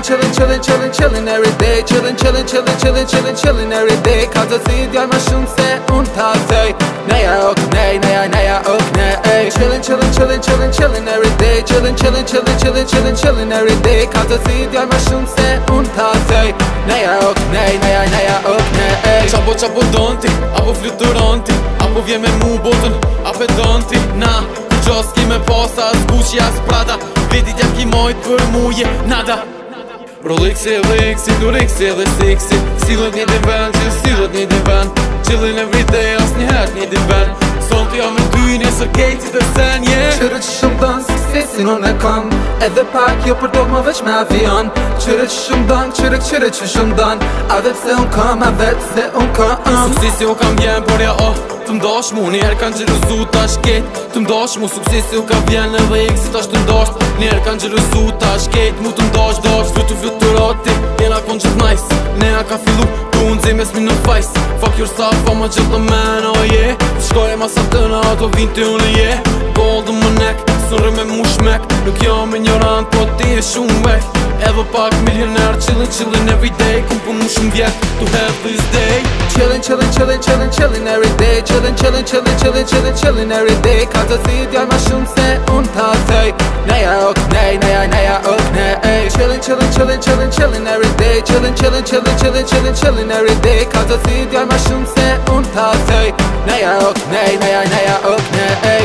chillin' every day. Chillin' every day. Ka të thirrja më shumë se unë ta thej. Neja ok nej, neja ok nej. Chillin' every day. Chillin' every day. Ka të thirrja më shumë se unë ta thej. Neja ok nej, neja ok nej. Qapo donti, apo fluturonti, apo vje me mu botën, apo donti. Na, gjo s'ki me posa, as Gucci, as Prada. Vedit ja ki mojt për muje, nada. Rolexi, Lexi, Durexi edhe seksi. Sillet një divan, që sillet një divan. Chillin' every day, as një het një divan. Sonti ja me ty, nesër kejti të sen, yeah. Qërë që shumë dan, suksesin unë e kam. Edhe pak jo për do më veç me avion. Qërë që shumë dan, qërë që shumë dan. A vetë se unë kam, a vetë se unë kam. Suksesi u kam vjen, por ja të mdash mu, njerë kanë gjeruzu tash ket. Të mdash mu, suksesi u kam vjen edhe exit tash të mdash. Njerë kanë gjeruzu tash ket, mu të mdash. Fluturati, jena kon gjithë nice. Neja ka fillu, ku unë zemes mi në fajs. Fuck yourself, I'm a gentleman, oh yeah. Shkoj e masa të në ato vinë të unë, yeah. Goldë më nek, sërë me mu shmek. Nuk jam ignorant, po ti e shumë wek. Edhe pak milioner, chillin' every day. Kum punu shumë vjet, to have this day. Chillin' every day. Chillin' every day. Ka të thirrja më shumë se unë ta thej. Neja ok nej, neja ok nej. Chillin' every day. Chillin' every day. Ka të thirrja më shumë se unë ta thej. Neja ok nej, neja ok nej.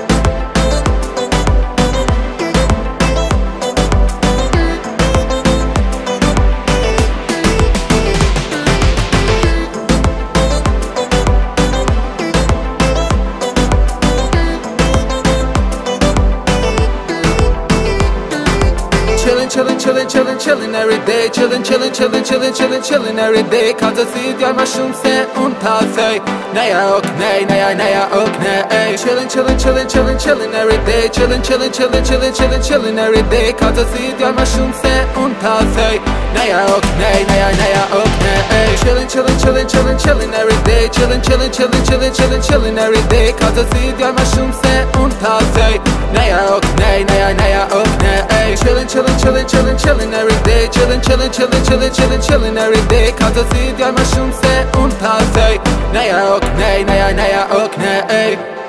Chillin' every day. Chillin' every day. Ka të thirrja më shumë se unë ta thej. Neja ok nej, neja ok nej. Chillin' every day. Chillin' every day. Ka të thirrja më shumë se unë ta thej. Neja ok nej, neja ok nej. Chillin' every day. Chillin' every day. Ka të thirrja më shumë se unë ta thej. Neja ok nej, neja ok nej. Chillin' every day. Chillin' every day. Ka të thirrja më shumë se unë ta thej. Neja ok nej, neja ok nej.